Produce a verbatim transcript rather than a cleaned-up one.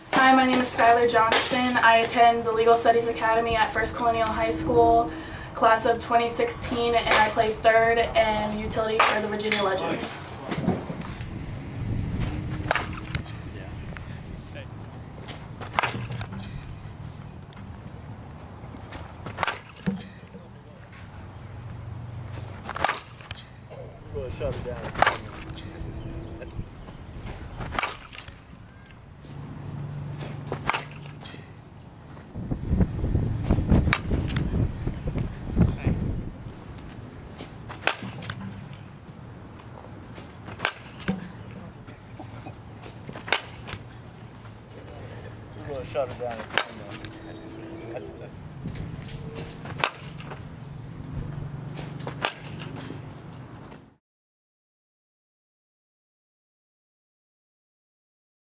Hi, my name is Skylar Johnston. I attend the Legal Studies Academy at First Colonial High School, class of twenty sixteen, and I play third and utility for the Virginia Legends. We're going to shut it down. That's We're going to shut it down.